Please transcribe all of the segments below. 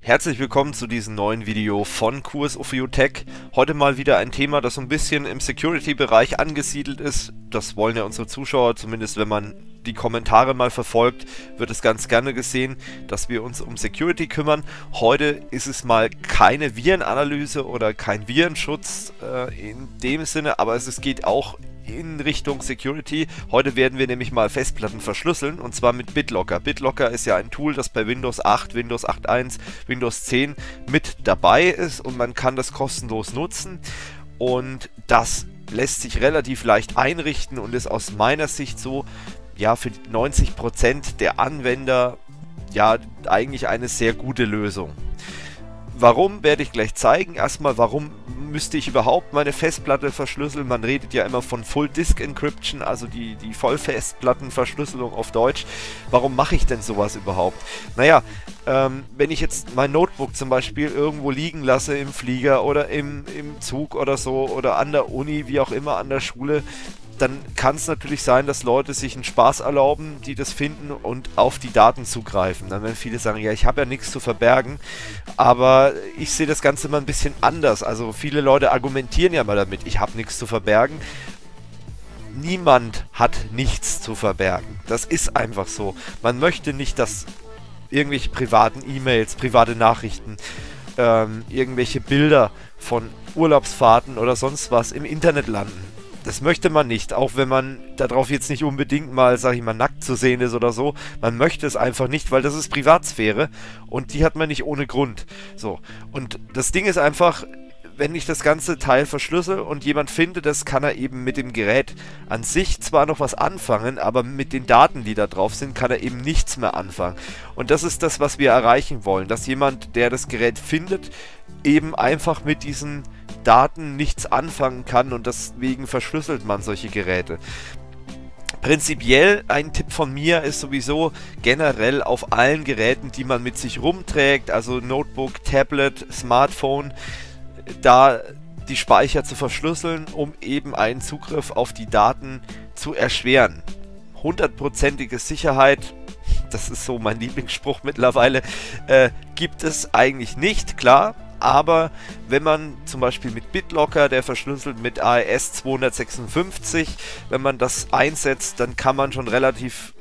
Herzlich willkommen zu diesem neuen Video von QSOFIU Tech. Heute mal wieder ein Thema, das so ein bisschen im Security-Bereich angesiedelt ist. Das wollen ja unsere Zuschauer, zumindest wenn man die Kommentare mal verfolgt, wird es ganz gerne gesehen, dass wir uns um Security kümmern. Heute ist es mal keine Virenanalyse oder kein Virenschutz in dem Sinne, aber es geht auch in Richtung Security. Heute werden wir nämlich mal Festplatten verschlüsseln, und zwar mit BitLocker. BitLocker ist ja ein Tool, das bei Windows 8, Windows 8.1, Windows 10 mit dabei ist und man kann das kostenlos nutzen, und das lässt sich relativ leicht einrichten und ist aus meiner Sicht so, ja, für 90% der Anwender ja eigentlich eine sehr gute Lösung. Warum, werde ich gleich zeigen. Erstmal, warum müsste ich überhaupt meine Festplatte verschlüsseln? Man redet ja immer von Full Disk Encryption, also die Vollfestplattenverschlüsselung auf Deutsch. Warum mache ich denn sowas überhaupt? Naja, wenn ich jetzt mein Notebook zum Beispiel irgendwo liegen lasse im Flieger oder im Zug oder so oder an der Uni, wie auch immer, an der Schule, dann kann es natürlich sein, dass Leute sich einen Spaß erlauben, die das finden und auf die Daten zugreifen. Dann werden viele sagen, ja, ich habe ja nichts zu verbergen, aber ich sehe das Ganze mal ein bisschen anders. Also viele Leute argumentieren ja mal damit, ich habe nichts zu verbergen. Niemand hat nichts zu verbergen. Das ist einfach so. Man möchte nicht, dass irgendwelche privaten E-Mails, private Nachrichten, irgendwelche Bilder von Urlaubsfahrten oder sonst was im Internet landen. Das möchte man nicht, auch wenn man darauf jetzt nicht unbedingt mal, sag ich mal, nackt zu sehen ist oder so. Man möchte es einfach nicht, weil das ist Privatsphäre und die hat man nicht ohne Grund. So, und das Ding ist einfach, wenn ich das ganze Teil verschlüssel und jemand findet das, kann er eben mit dem Gerät an sich zwar noch was anfangen, aber mit den Daten, die da drauf sind, kann er eben nichts mehr anfangen. Und das ist das, was wir erreichen wollen, dass jemand, der das Gerät findet, eben einfach mit diesen Daten nichts anfangen kann, und deswegen verschlüsselt man solche Geräte. Prinzipiell ein Tipp von mir ist sowieso generell auf allen Geräten, die man mit sich rumträgt, also Notebook, Tablet, Smartphone, da die Speicher zu verschlüsseln, um eben einen Zugriff auf die Daten zu erschweren. 100%ige Sicherheit, das ist so mein Lieblingsspruch mittlerweile, gibt es eigentlich nicht, klar. Aber wenn man zum Beispiel mit BitLocker, der verschlüsselt mit AES 256, wenn man das einsetzt, dann kann man schon relativ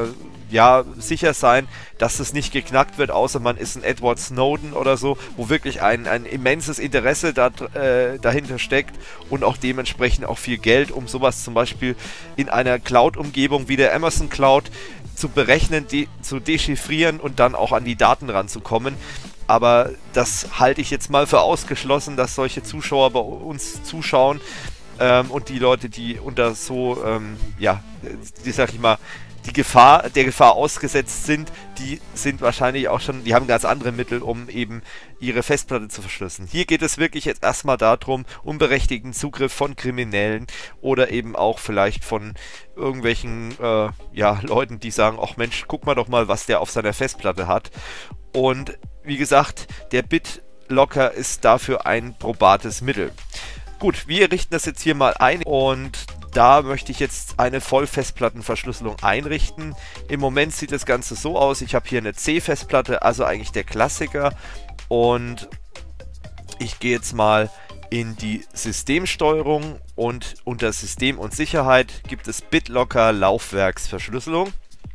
ja, sicher sein, dass es nicht geknackt wird, außer man ist ein Edward Snowden oder so, wo wirklich ein immenses Interesse dahinter steckt und auch dementsprechend auch viel Geld, um sowas zum Beispiel in einer Cloud-Umgebung wie der Amazon Cloud zu berechnen, zu dechiffrieren und dann auch an die Daten ranzukommen. Aber das halte ich jetzt mal für ausgeschlossen, dass solche Zuschauer bei uns zuschauen, und die Leute, die unter so, ja, die, sag ich mal, der Gefahr ausgesetzt sind, die sind wahrscheinlich auch schon, die haben ganz andere Mittel, um eben ihre Festplatte zu verschlüsseln. Hier geht es wirklich jetzt erstmal darum, unberechtigten Zugriff von Kriminellen oder eben auch vielleicht von irgendwelchen ja, Leuten, die sagen, ach Mensch, guck mal doch mal, was der auf seiner Festplatte hat. Und wie gesagt, der BitLocker ist dafür ein probates Mittel. Gut, wir richten das jetzt hier mal ein, und da möchte ich jetzt eine Vollfestplattenverschlüsselung einrichten. Im Moment sieht das Ganze so aus, ich habe hier eine C-Festplatte, also eigentlich der Klassiker, und ich gehe jetzt mal in die Systemsteuerung, und unter System und Sicherheit gibt es BitLocker Laufwerksverschlüsselung,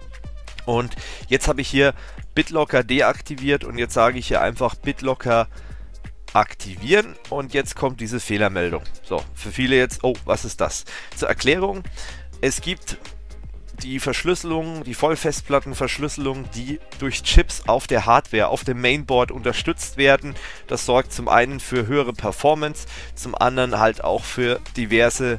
und jetzt habe ich hier BitLocker deaktiviert, und jetzt sage ich hier einfach BitLocker aktivieren, und jetzt kommt diese Fehlermeldung. So, für viele jetzt, oh, was ist das? Zur Erklärung, es gibt die Verschlüsselung, die Vollfestplattenverschlüsselung, die durch Chips auf der Hardware, auf dem Mainboard unterstützt werden. Das sorgt zum einen für höhere Performance, zum anderen halt auch für diverse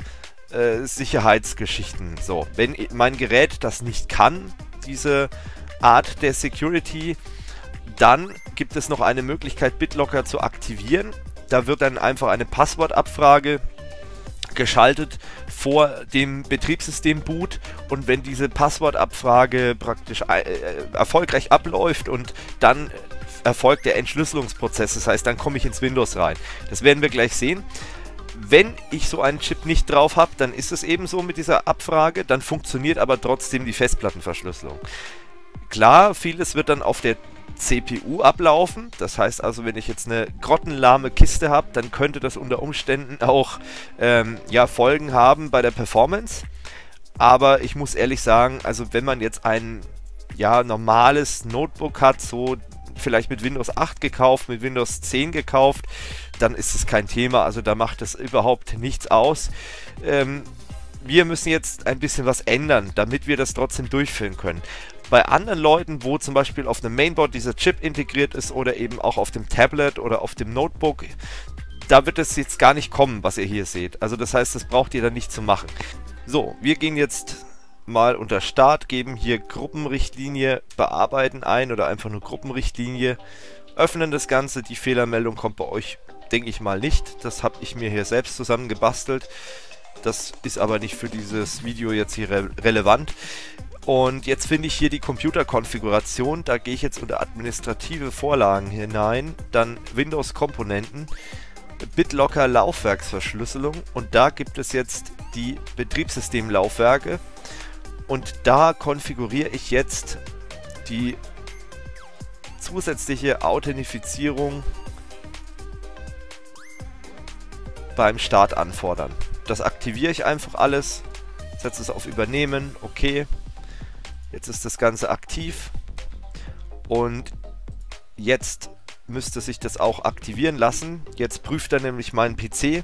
Sicherheitsgeschichten. So, wenn mein Gerät das nicht kann, diese Art der Security, dann gibt es noch eine Möglichkeit, BitLocker zu aktivieren. Da wird dann einfach eine Passwortabfrage geschaltet vor dem Betriebssystem-Boot, und wenn diese Passwortabfrage praktisch erfolgreich abläuft, und dann erfolgt der Entschlüsselungsprozess, das heißt, dann komme ich ins Windows rein. Das werden wir gleich sehen. Wenn ich so einen Chip nicht drauf habe, dann ist es eben so mit dieser Abfrage, dann funktioniert aber trotzdem die Festplattenverschlüsselung. Klar, vieles wird dann auf der CPU ablaufen. Das heißt also, wenn ich jetzt eine grottenlahme Kiste habe, dann könnte das unter Umständen auch ja, Folgen haben bei der Performance. Aber ich muss ehrlich sagen, also wenn man jetzt ein ja, normales Notebook hat, so vielleicht mit Windows 8 gekauft, mit Windows 10 gekauft, dann ist es kein Thema. Also da macht es überhaupt nichts aus. Wir müssen jetzt ein bisschen was ändern, damit wir das trotzdem durchführen können. Bei anderen Leuten, wo zum Beispiel auf einem Mainboard dieser Chip integriert ist oder eben auch auf dem Tablet oder auf dem Notebook, da wird es jetzt gar nicht kommen, was ihr hier seht. Also das heißt, das braucht ihr dann nicht zu machen. So, wir gehen jetzt mal unter Start, geben hier Gruppenrichtlinie bearbeiten ein oder einfach nur Gruppenrichtlinie, öffnen das Ganze. Die Fehlermeldung kommt bei euch, denke ich mal, nicht. Das habe ich mir hier selbst zusammen gebastelt. Das ist aber nicht für dieses Video jetzt hier relevant. Und jetzt finde ich hier die Computerkonfiguration. Da gehe ich jetzt unter administrative Vorlagen hinein, dann Windows-Komponenten, BitLocker Laufwerksverschlüsselung und da gibt es jetzt die Betriebssystemlaufwerke und da konfiguriere ich jetzt die zusätzliche Authentifizierung beim Start anfordern. Das aktiviere ich einfach alles, setze es auf Übernehmen, okay. Jetzt ist das Ganze aktiv und jetzt müsste sich das auch aktivieren lassen. Jetzt prüft er nämlich meinen PC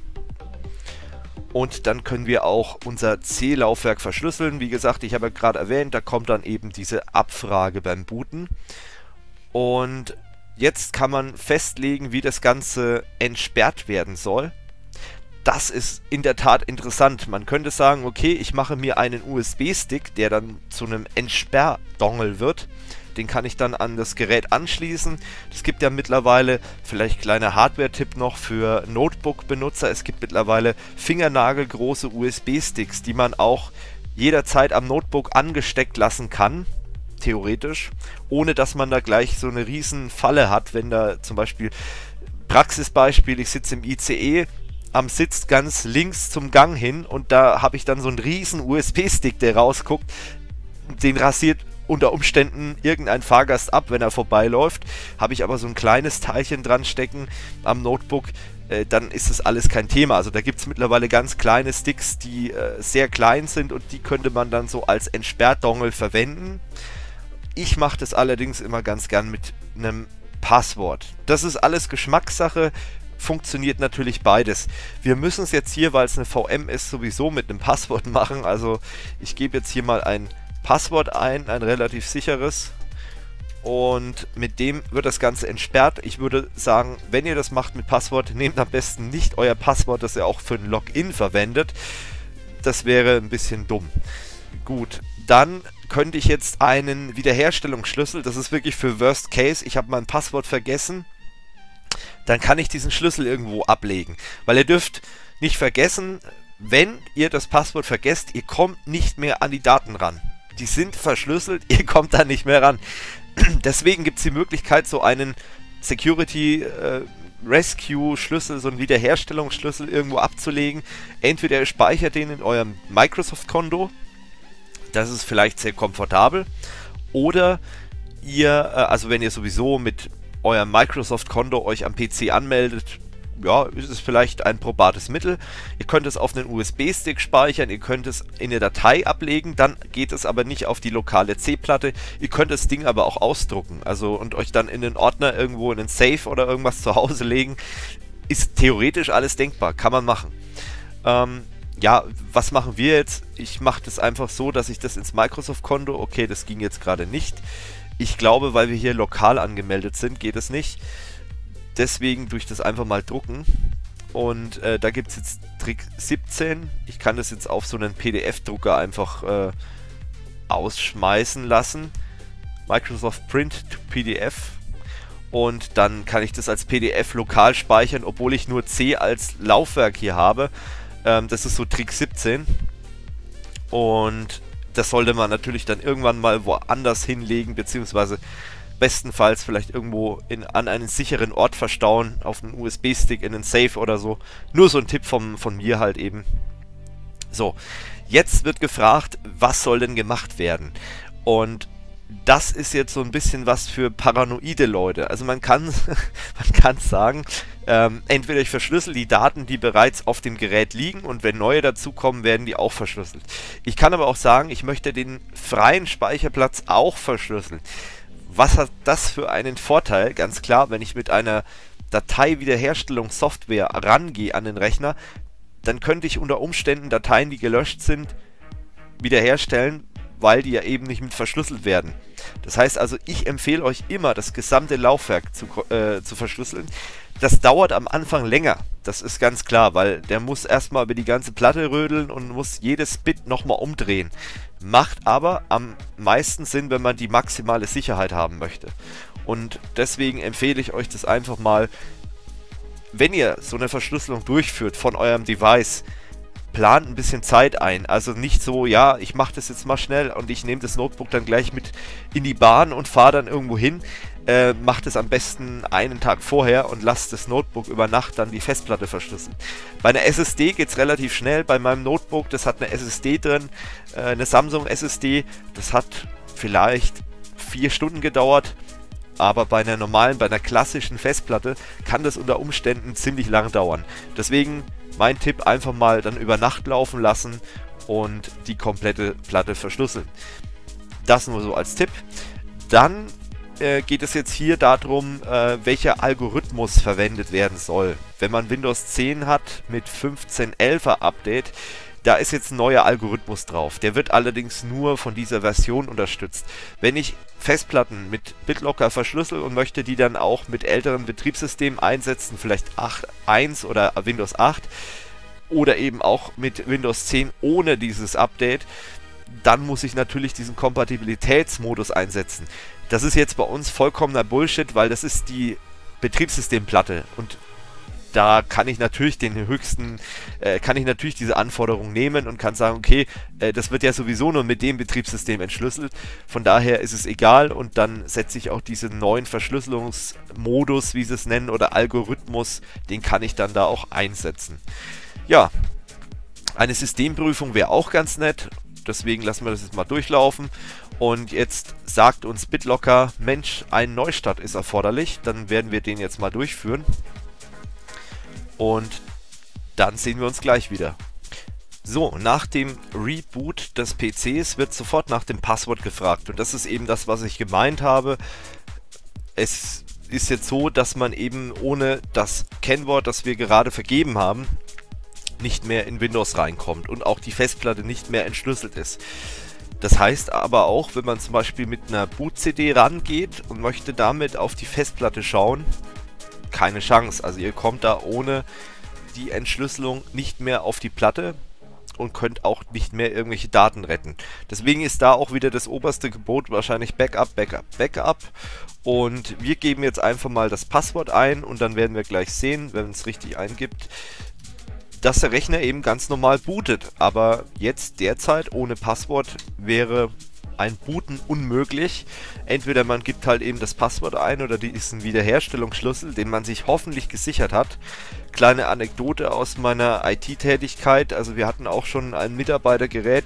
und dann können wir auch unser C-Laufwerk verschlüsseln. Wie gesagt, ich habe ja gerade erwähnt, da kommt dann eben diese Abfrage beim Booten. Und jetzt kann man festlegen, wie das Ganze entsperrt werden soll. Das ist in der Tat interessant. Man könnte sagen, okay, ich mache mir einen USB-Stick, der dann zu einem Entsperr-Dongle wird. Den kann ich dann an das Gerät anschließen. Es gibt ja mittlerweile, vielleicht kleiner Hardware-Tipp noch für Notebook-Benutzer, es gibt mittlerweile fingernagelgroße USB-Sticks, die man auch jederzeit am Notebook angesteckt lassen kann, theoretisch, ohne dass man da gleich so eine riesen Falle hat, wenn da zum Beispiel, Praxisbeispiel, ich sitze im ICE, am Sitz ganz links zum Gang hin und da habe ich dann so einen riesen USB-Stick, der rausguckt, den rasiert unter Umständen irgendein Fahrgast ab, wenn er vorbeiläuft. Habe ich aber so ein kleines Teilchen dran stecken am Notebook, dann ist das alles kein Thema. Also da gibt es mittlerweile ganz kleine Sticks, die sehr klein sind und die könnte man dann so als Entsperrdongle verwenden. Ich mache das allerdings immer ganz gern mit einem Passwort. Das ist alles Geschmackssache. Funktioniert natürlich beides. Wir müssen es jetzt hier, weil es eine VM ist, sowieso mit einem Passwort machen. Also ich gebe jetzt hier mal ein Passwort ein, ein relativ sicheres. Und mit dem wird das Ganze entsperrt. Ich würde sagen, wenn ihr das macht mit Passwort, nehmt am besten nicht euer Passwort, das ihr auch für ein Login verwendet. Das wäre ein bisschen dumm. Gut, dann könnte ich jetzt einen Wiederherstellungsschlüssel, das ist wirklich für Worst Case, ich habe mein Passwort vergessen, dann kann ich diesen Schlüssel irgendwo ablegen. Weil ihr dürft nicht vergessen, wenn ihr das Passwort vergesst, ihr kommt nicht mehr an die Daten ran. Die sind verschlüsselt, ihr kommt da nicht mehr ran. Deswegen gibt es die Möglichkeit, so einen Security Rescue Schlüssel, so einen Wiederherstellungsschlüssel irgendwo abzulegen. Entweder ihr speichert den in eurem Microsoft-Konto, das ist vielleicht sehr komfortabel, oder ihr, also wenn ihr sowieso mit eurem Microsoft-Konto euch am PC anmeldet, ja, ist es vielleicht ein probates Mittel. Ihr könnt es auf einen USB-Stick speichern, ihr könnt es in eine Datei ablegen, dann geht es aber nicht auf die lokale C-Platte. Ihr könnt das Ding aber auch ausdrucken, also und euch dann in den Ordner irgendwo in einen Safe oder irgendwas zu Hause legen. Ist theoretisch alles denkbar, kann man machen. Ja, was machen wir jetzt? Ich mache das einfach so, dass ich das ins Microsoft-Konto, okay, das ging jetzt gerade nicht. Ich glaube, weil wir hier lokal angemeldet sind, geht es nicht. Deswegen tue ich das einfach mal drucken. Und da gibt es jetzt Trick 17. Ich kann das jetzt auf so einen PDF-Drucker einfach ausschmeißen lassen. Microsoft Print to PDF. Und dann kann ich das als PDF lokal speichern, obwohl ich nur C als Laufwerk hier habe. Das ist so Trick 17. Und das sollte man natürlich dann irgendwann mal woanders hinlegen, beziehungsweise bestenfalls vielleicht irgendwo an einen sicheren Ort verstauen, auf einen USB-Stick, in einen Safe oder so. Nur so ein Tipp von mir halt eben. So, jetzt wird gefragt, was soll denn gemacht werden? Und Das ist jetzt so ein bisschen was für paranoide Leute. Also man kann man kann sagen, entweder ich verschlüssel die Daten, die bereits auf dem Gerät liegen, und wenn neue dazukommen, werden die auch verschlüsselt. Ich kann aber auch sagen, ich möchte den freien Speicherplatz auch verschlüsseln. Was hat das für einen Vorteil? Ganz klar, wenn ich mit einer Dateiwiederherstellungssoftware rangehe an den Rechner, dann könnte ich unter Umständen Dateien, die gelöscht sind, wiederherstellen, weil die ja eben nicht mit verschlüsselt werden. Das heißt also, ich empfehle euch immer, das gesamte Laufwerk zu verschlüsseln. Das dauert am Anfang länger, das ist ganz klar, weil der muss erstmal über die ganze Platte rödeln und muss jedes Bit nochmal umdrehen. Macht aber am meisten Sinn, wenn man die maximale Sicherheit haben möchte. Und deswegen empfehle ich euch das einfach mal, wenn ihr so eine Verschlüsselung durchführt von eurem Device, plant ein bisschen Zeit ein. Also nicht so, ja, ich mache das jetzt mal schnell und ich nehme das Notebook dann gleich mit in die Bahn und fahre dann irgendwo hin. Macht es am besten einen Tag vorher und lasst das Notebook über Nacht dann die Festplatte verschlüsseln. Bei einer SSD geht es relativ schnell. Bei meinem Notebook, das hat eine SSD drin, eine Samsung SSD, das hat vielleicht 4 Stunden gedauert. Aber bei einer klassischen Festplatte kann das unter Umständen ziemlich lang dauern. Deswegen mein Tipp, einfach mal dann über Nacht laufen lassen und die komplette Platte verschlüsseln. Das nur so als Tipp. Dann geht es jetzt hier darum, welcher Algorithmus verwendet werden soll. Wenn man Windows 10 hat mit 15.11er Update, da ist jetzt ein neuer Algorithmus drauf. Der wird allerdings nur von dieser Version unterstützt. Wenn ich Festplatten mit BitLocker verschlüssel und möchte die dann auch mit älteren Betriebssystemen einsetzen, vielleicht 8.1 oder Windows 8 oder eben auch mit Windows 10 ohne dieses Update, dann muss ich natürlich diesen Kompatibilitätsmodus einsetzen. Das ist jetzt bei uns vollkommener Bullshit, weil das ist die Betriebssystemplatte und da kann ich natürlich diese Anforderung nehmen und kann sagen, okay, das wird ja sowieso nur mit dem Betriebssystem entschlüsselt, von daher ist es egal, und dann setze ich auch diesen neuen Verschlüsselungsmodus, wie sie es nennen, oder Algorithmus, den kann ich dann da auch einsetzen. Ja, eine Systemprüfung wäre auch ganz nett, deswegen lassen wir das jetzt mal durchlaufen. Und jetzt sagt uns BitLocker, Mensch, ein Neustart ist erforderlich, dann werden wir den jetzt mal durchführen. Und dann sehen wir uns gleich wieder. So, nach dem Reboot des PCs wird sofort nach dem Passwort gefragt. Und das ist eben das, was ich gemeint habe. Es ist jetzt so, dass man eben ohne das Kennwort, das wir gerade vergeben haben, nicht mehr in Windows reinkommt und auch die Festplatte nicht mehr entschlüsselt ist. Das heißt aber auch, wenn man zum Beispiel mit einer Boot-CD rangeht und möchte damit auf die Festplatte schauen, keine Chance. Also ihr kommt da ohne die Entschlüsselung nicht mehr auf die Platte und könnt auch nicht mehr irgendwelche Daten retten. Deswegen ist da auch wieder das oberste Gebot wahrscheinlich Backup, Backup, Backup. Und wir geben jetzt einfach mal das Passwort ein und dann werden wir gleich sehen, wenn es richtig eingibt, dass der Rechner eben ganz normal bootet. Aber jetzt derzeit ohne Passwort wäre ein Booten unmöglich. Entweder man gibt halt eben das Passwort ein oder die ist ein Wiederherstellungsschlüssel, den man sich hoffentlich gesichert hat. Kleine Anekdote aus meiner IT-Tätigkeit. Also wir hatten auch schon ein Mitarbeitergerät,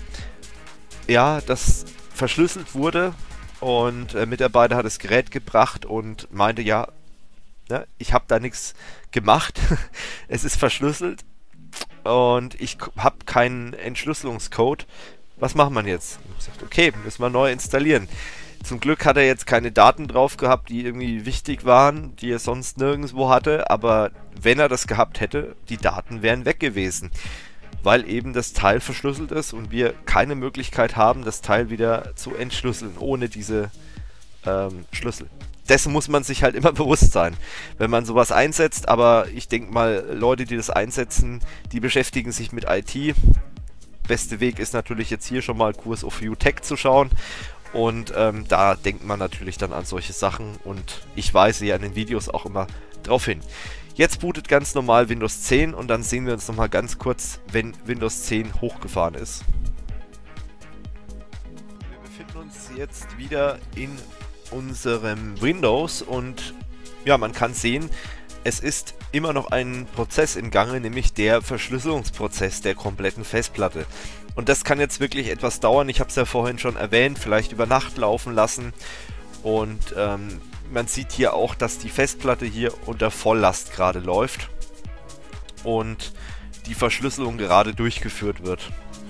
ja, das verschlüsselt wurde, und der Mitarbeiter hat das Gerät gebracht und meinte, ja, ne, ich habe da nichts gemacht, es ist verschlüsselt und ich habe keinen Entschlüsselungscode. Was macht man jetzt? Ich habe gesagt, okay, müssen wir neu installieren. Zum Glück hat er jetzt keine Daten drauf gehabt, die irgendwie wichtig waren, die er sonst nirgendwo hatte, aber wenn er das gehabt hätte, die Daten wären weg gewesen, weil eben das Teil verschlüsselt ist und wir keine Möglichkeit haben, das Teil wieder zu entschlüsseln, ohne diese Schlüssel. Dessen muss man sich halt immer bewusst sein, wenn man sowas einsetzt, aber ich denke mal, Leute, die das einsetzen, die beschäftigen sich mit IT. Beste Weg ist natürlich jetzt hier schon mal Kurs of View Tech zu schauen, und da denkt man natürlich dann an solche Sachen und ich weise ja in den Videos auch immer drauf hin. Jetzt bootet ganz normal Windows 10 und dann sehen wir uns nochmal ganz kurz, wenn Windows 10 hochgefahren ist. Wir befinden uns jetzt wieder in unserem Windows und ja, man kann sehen, es ist immer noch ein Prozess im Gange, nämlich der Verschlüsselungsprozess der kompletten Festplatte. Und das kann jetzt wirklich etwas dauern. Ich habe es ja vorhin schon erwähnt, vielleicht über Nacht laufen lassen. Und man sieht hier auch, dass die Festplatte hier unter Volllast gerade läuft und die Verschlüsselung gerade durchgeführt wird.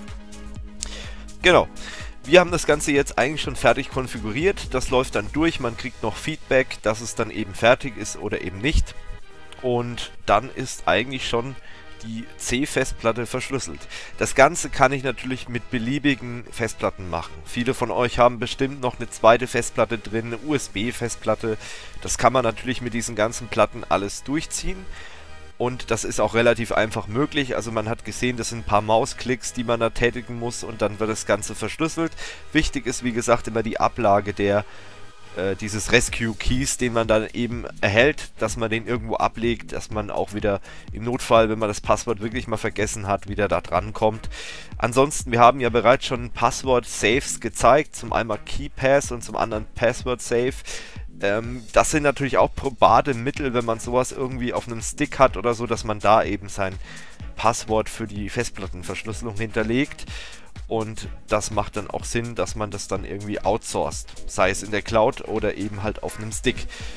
Genau. Wir haben das Ganze jetzt eigentlich schon fertig konfiguriert. Das läuft dann durch. Man kriegt noch Feedback, dass es dann eben fertig ist oder eben nicht. Und dann ist eigentlich schon die C-Festplatte verschlüsselt. Das Ganze kann ich natürlich mit beliebigen Festplatten machen. Viele von euch haben bestimmt noch eine zweite Festplatte drin, eine USB-Festplatte. Das kann man natürlich mit diesen ganzen Platten alles durchziehen. Und das ist auch relativ einfach möglich. Also man hat gesehen, das sind ein paar Mausklicks, die man da tätigen muss und dann wird das Ganze verschlüsselt. Wichtig ist, wie gesagt, immer die Ablage dieses Rescue Keys, den man dann eben erhält, dass man den irgendwo ablegt, dass man auch wieder im Notfall, wenn man das Passwort wirklich mal vergessen hat, wieder da dran kommt. Ansonsten, wir haben ja bereits schon Passwort-Saves gezeigt, zum einen KeyPass und zum anderen Password-Safe. Das sind natürlich auch probate Mittel, wenn man sowas irgendwie auf einem Stick hat oder so, dass man da eben sein Passwort für die Festplattenverschlüsselung hinterlegt. Und das macht dann auch Sinn, dass man das dann irgendwie outsourced, sei es in der Cloud oder eben halt auf einem Stick.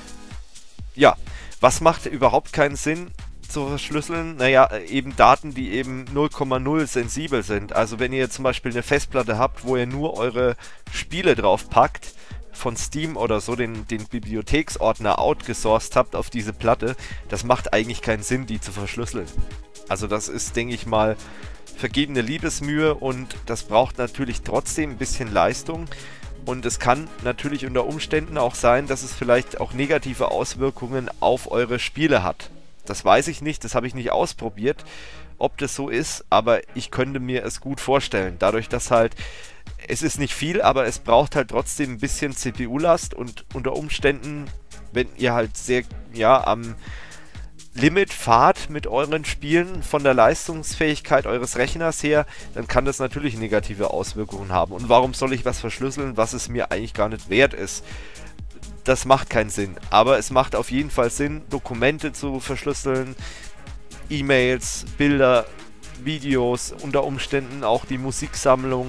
Ja, was macht überhaupt keinen Sinn zu verschlüsseln? Naja, eben Daten, die eben 0,0 sensibel sind. Also wenn ihr zum Beispiel eine Festplatte habt, wo ihr nur eure Spiele drauf packt, von Steam oder so, den Bibliotheksordner outgesourced habt auf diese Platte, das macht eigentlich keinen Sinn, die zu verschlüsseln. Also das ist, denke ich mal, vergebene Liebesmühe und das braucht natürlich trotzdem ein bisschen Leistung und es kann natürlich unter Umständen auch sein, dass es vielleicht auch negative Auswirkungen auf eure Spiele hat. Das weiß ich nicht, das habe ich nicht ausprobiert, ob das so ist, aber ich könnte mir es gut vorstellen. Dadurch, dass halt, es ist nicht viel, aber es braucht halt trotzdem ein bisschen CPU-Last und unter Umständen, wenn ihr halt sehr, ja, am Limit fahrt mit euren Spielen von der Leistungsfähigkeit eures Rechners her, dann kann das natürlich negative Auswirkungen haben. Und warum soll ich was verschlüsseln, was es mir eigentlich gar nicht wert ist? Das macht keinen Sinn. Aber es macht auf jeden Fall Sinn, Dokumente zu verschlüsseln, E-Mails, Bilder, Videos, unter Umständen auch die Musiksammlung,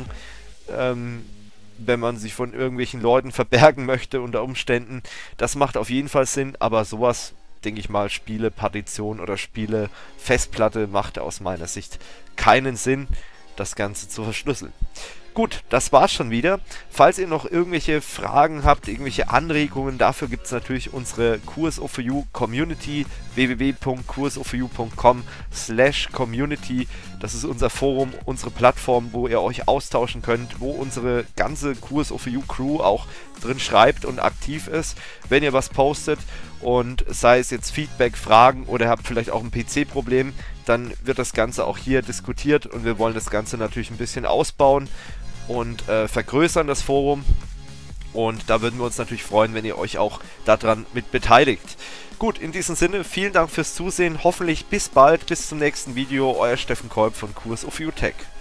wenn man sich von irgendwelchen Leuten verbergen möchte unter Umständen. Das macht auf jeden Fall Sinn, aber sowas, denke ich mal, Spiele-Partition oder Spiele-Festplatte macht aus meiner Sicht keinen Sinn, das Ganze zu verschlüsseln. Gut, das war's schon wieder. Falls ihr noch irgendwelche Fragen habt, irgendwelche Anregungen, dafür gibt es natürlich unsere QSO4U Community, www.qso4u.com/community. Das ist unser Forum, unsere Plattform, wo ihr euch austauschen könnt, wo unsere ganze QSO4U Crew auch drin schreibt und aktiv ist, wenn ihr was postet. Und sei es jetzt Feedback, Fragen oder ihr habt vielleicht auch ein PC-Problem, dann wird das Ganze auch hier diskutiert und wir wollen das Ganze natürlich ein bisschen ausbauen und vergrößern, das Forum. Und da würden wir uns natürlich freuen, wenn ihr euch auch daran mit beteiligt. Gut, in diesem Sinne, vielen Dank fürs Zusehen. Hoffentlich bis bald, bis zum nächsten Video. Euer Steffen Kolb von QSO4U Tech.